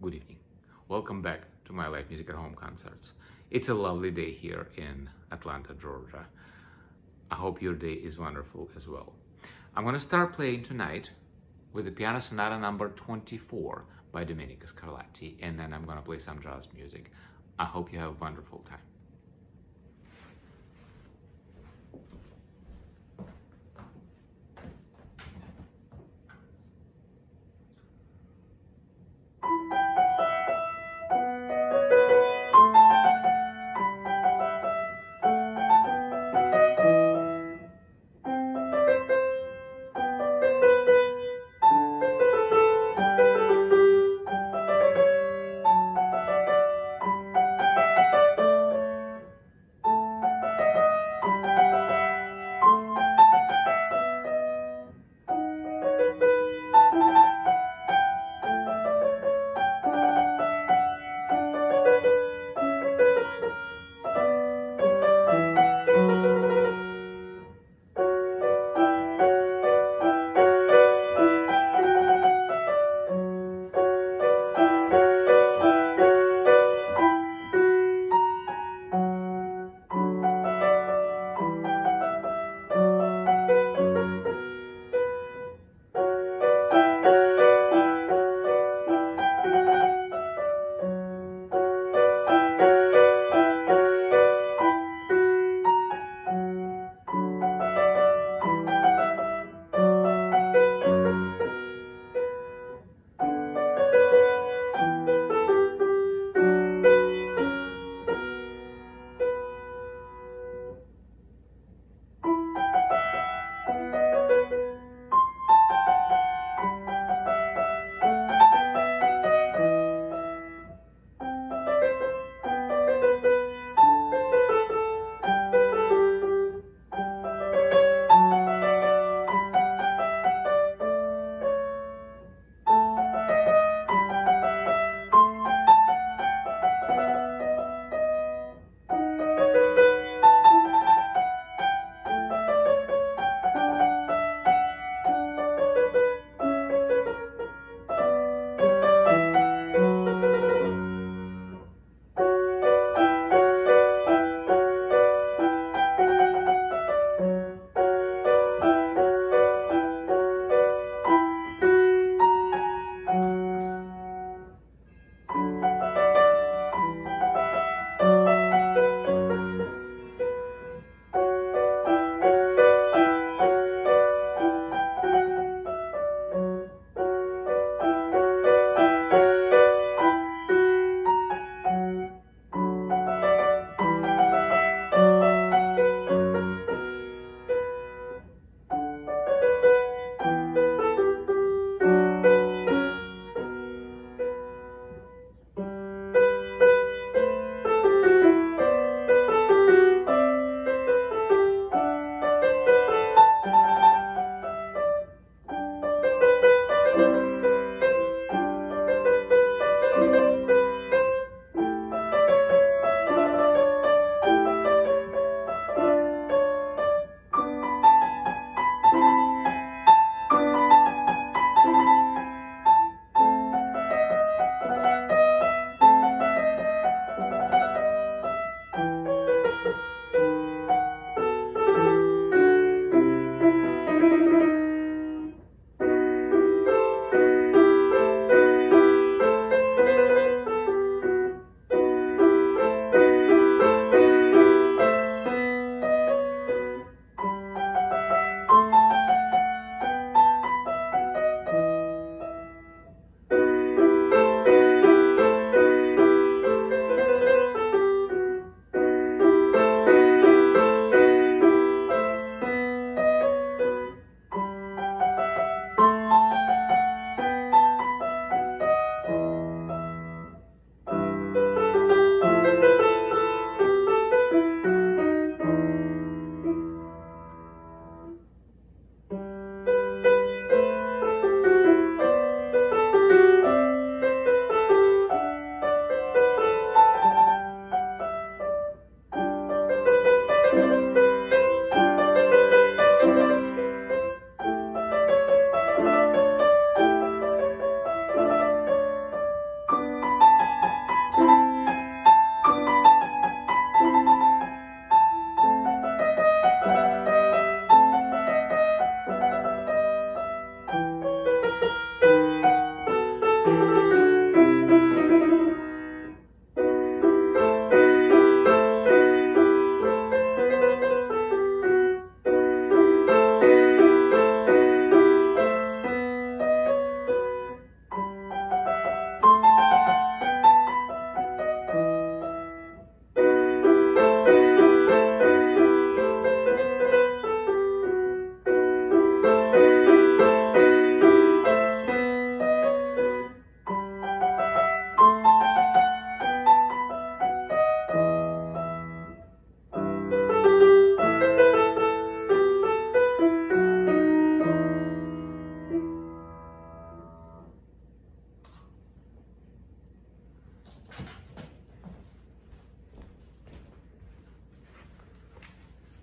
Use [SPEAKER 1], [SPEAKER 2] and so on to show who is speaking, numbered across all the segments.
[SPEAKER 1] Good evening. Welcome back to my live music at home concerts. It's a lovely day here in Atlanta, Georgia. I hope your day is wonderful as well. I'm going to start playing tonight with the Piano Sonata number 24 by Domenico Scarlatti, and then I'm going to play some jazz music. I hope you have a wonderful time.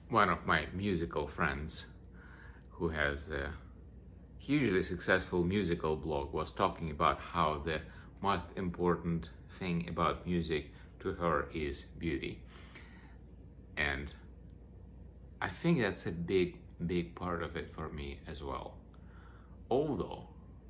[SPEAKER 1] one of my musical friends who has a hugely successful musical blog was talking about how the most important thing about music to her is beauty. And I think that's a big part of it for me as well. Although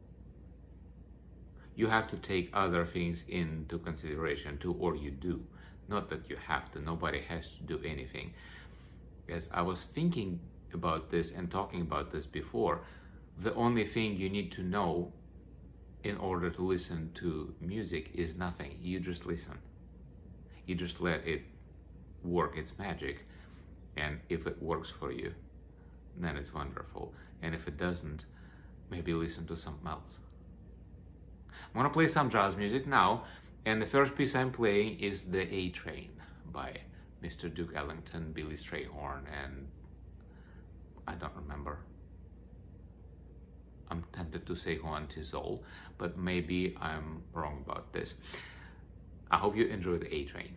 [SPEAKER 1] you have to take other things into consideration too, or you do. Not that you have to, nobody has to do anything. As I was thinking about this and talking about this before, the only thing you need to know in order to listen to music is nothing. You just listen. You just let it work its magic. And if it works for you, then it's wonderful. And if it doesn't, maybe listen to something else. I'm gonna play some jazz music now, and the first piece I'm playing is the A Train by Mr. Duke Ellington, Billy Strayhorn, and I don't remember. I'm tempted to say Juan Tizol, but maybe I'm wrong about this. I hope you enjoy the A Train.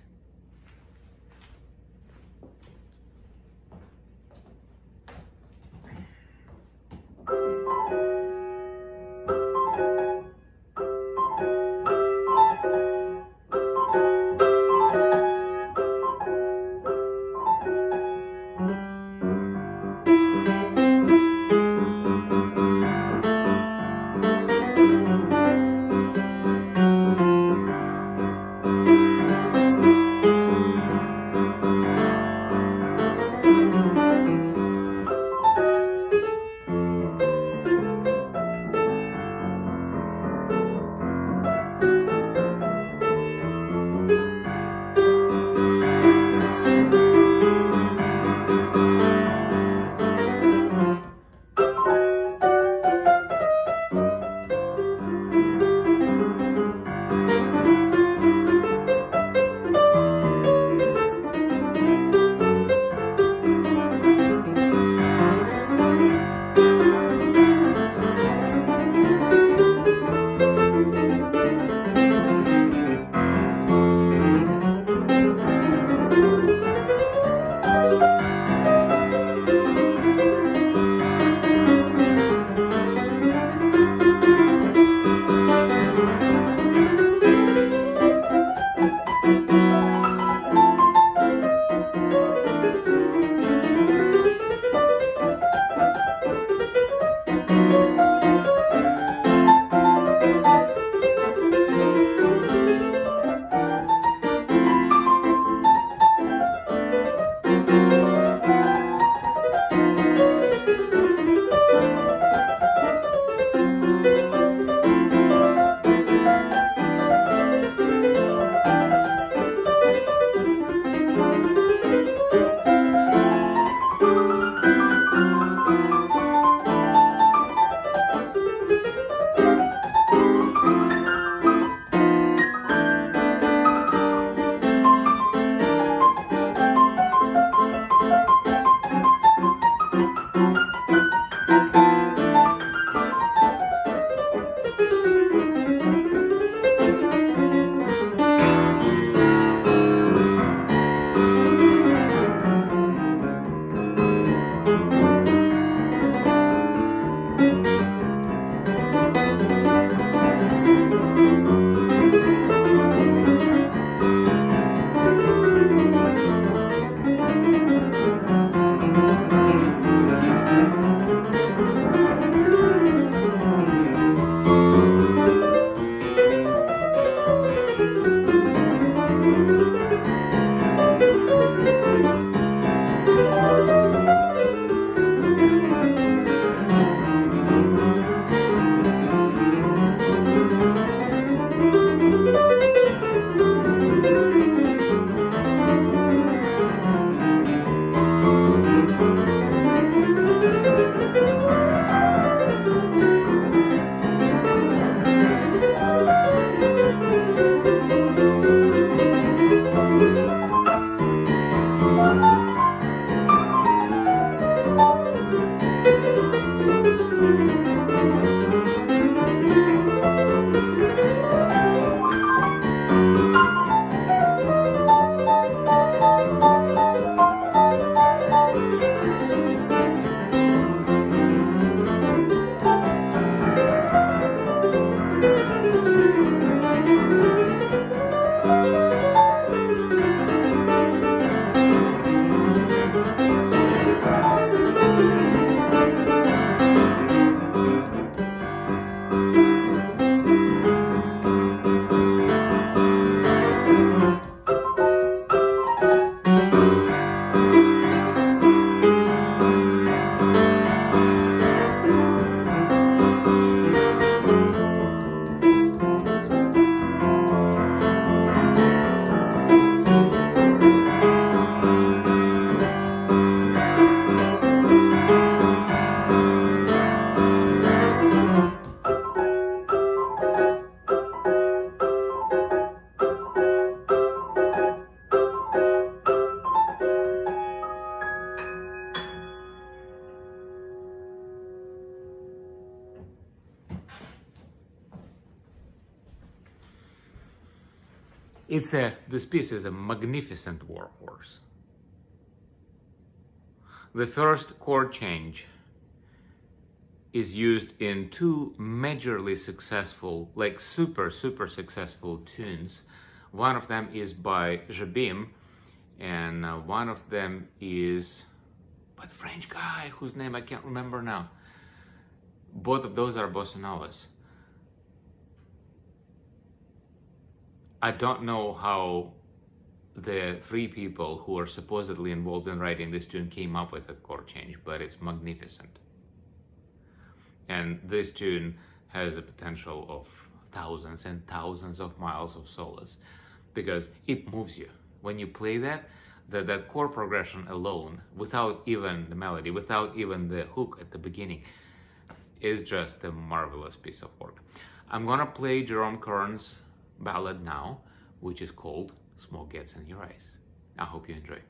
[SPEAKER 1] This piece is a magnificent warhorse. The first chord change is used in two majorly successful, like super successful tunes. One of them is by Jabim, and one of them is by the French guy whose name I can't remember now. Both of those are bossa novas. I don't know how the three people who are supposedly involved in writing this tune came up with a chord change, but it's magnificent. And this tune has a potential of thousands and thousands of miles of solos because it moves you. When you play that chord progression alone, without even the melody, without even the hook at the beginning, is just a marvelous piece of work. I'm gonna play Jerome Kern's ballad now, which is called Smoke Gets in Your Eyes. I hope you enjoy.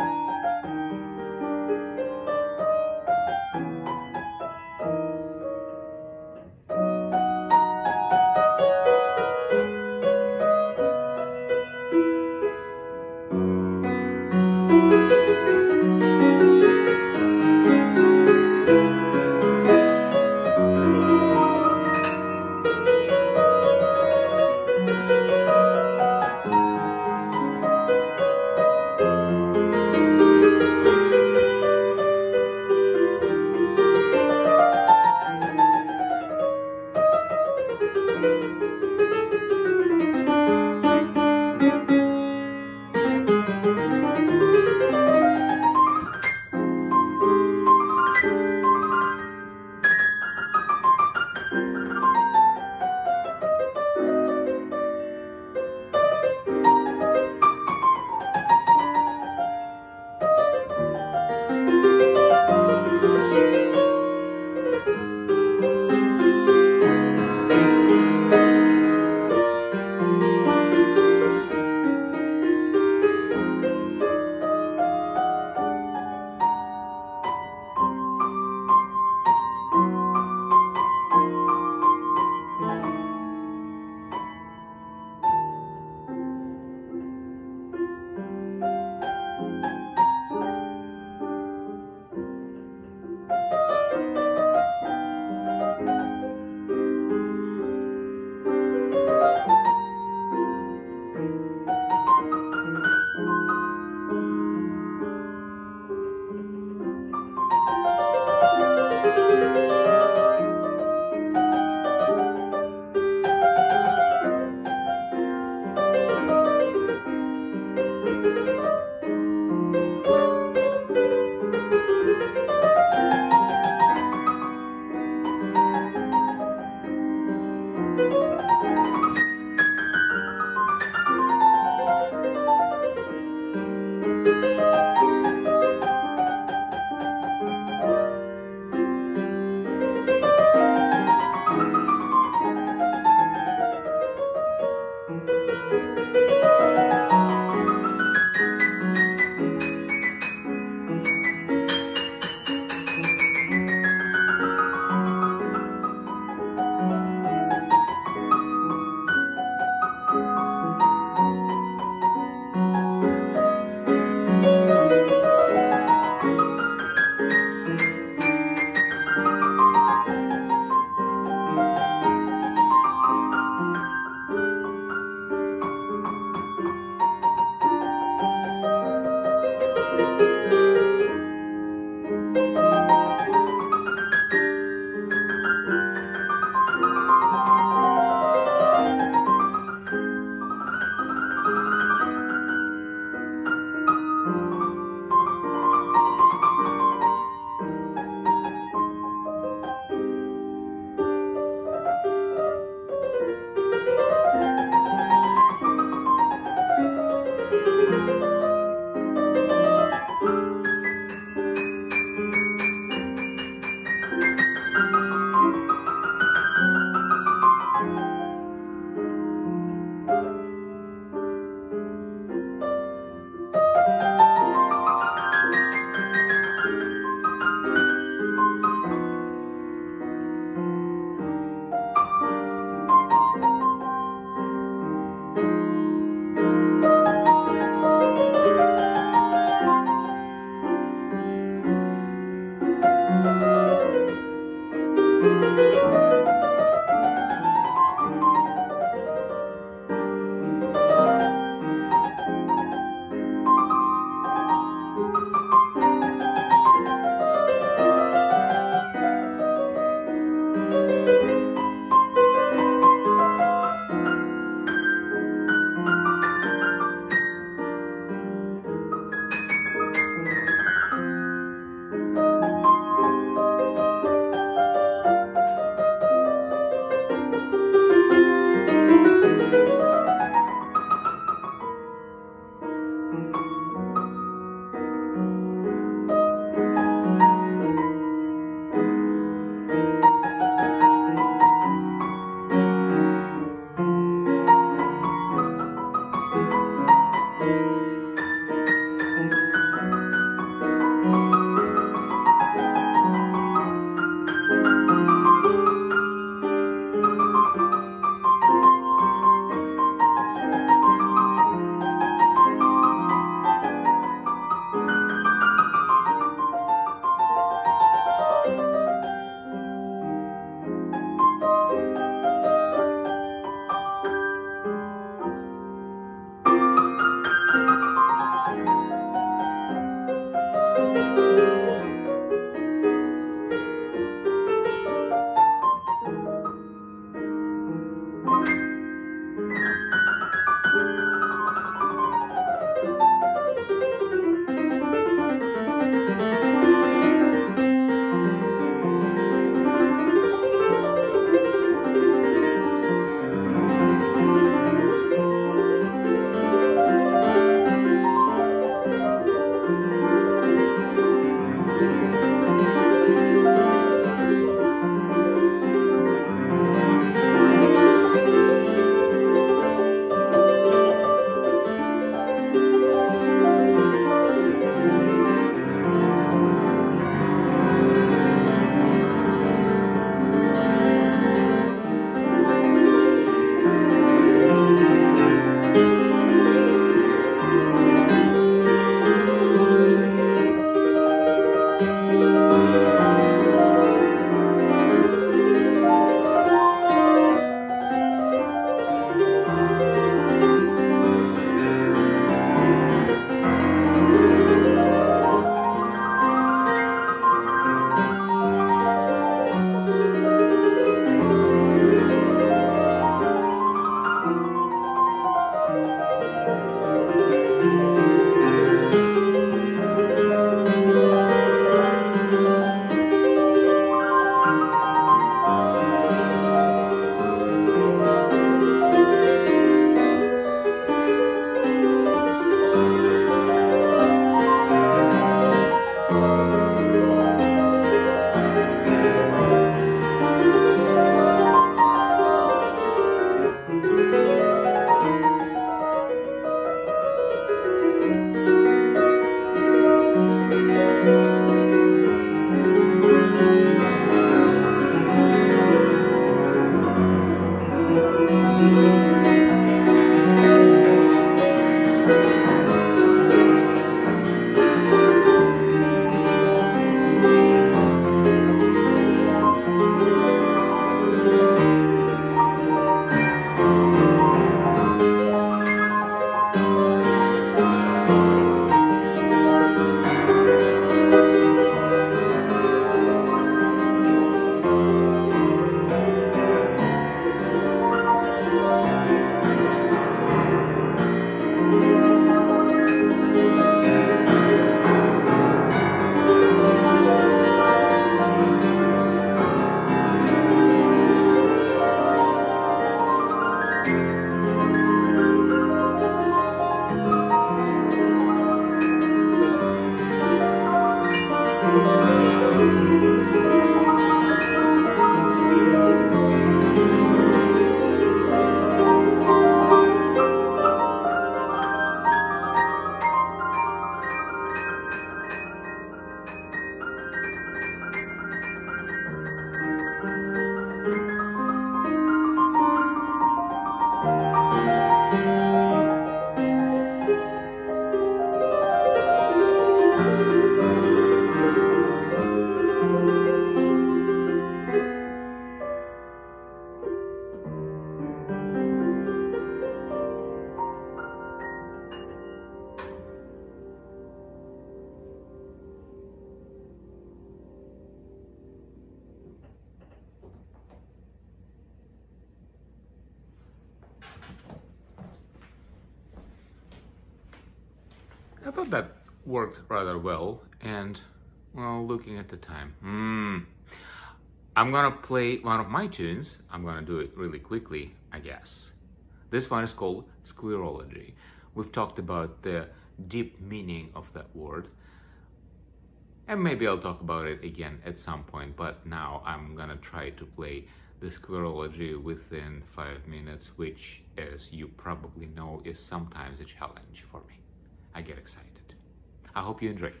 [SPEAKER 1] I thought that worked rather well, and well, looking at the time, I'm gonna play one of my tunes. I'm gonna do it really quickly, I guess. This one is called Squirology. We've talked about the deep meaning of that word, and maybe I'll talk about it again at some point, but now I'm gonna try to play the Squirology within 5 minutes, which, as you probably know, is sometimes a challenge for me. I get excited. I hope you enjoy.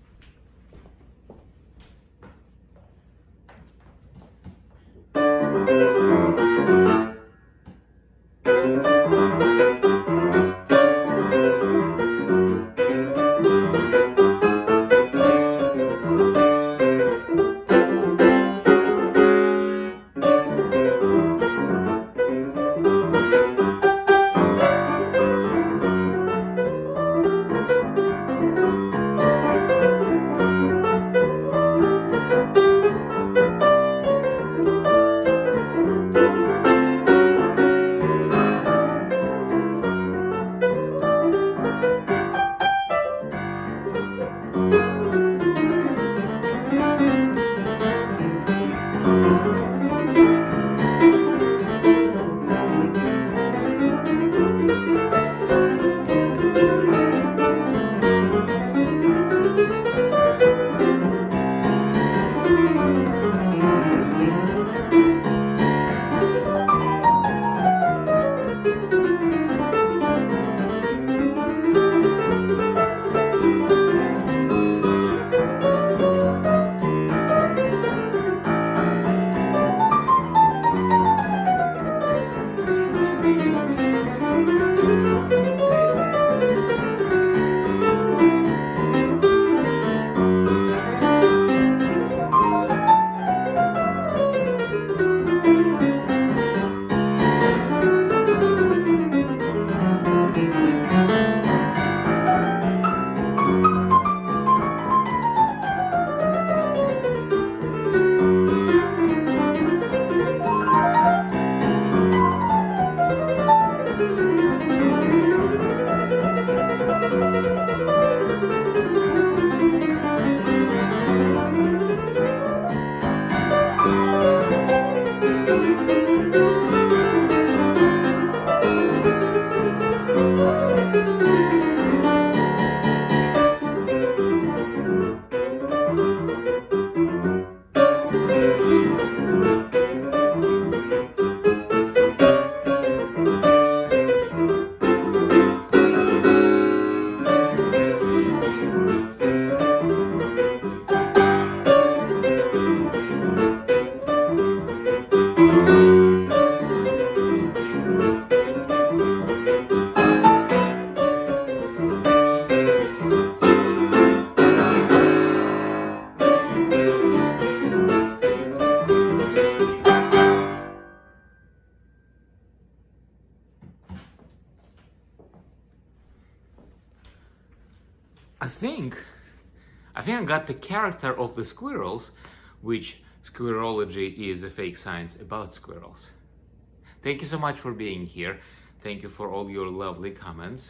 [SPEAKER 1] I think I got the character of the squirrels, which Squirology is a fake science about squirrels. Thank you so much for being here. Thank you for all your lovely comments,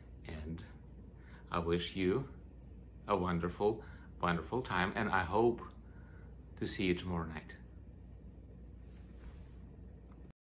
[SPEAKER 1] and I wish you a wonderful, wonderful time, and I hope to see you tomorrow night.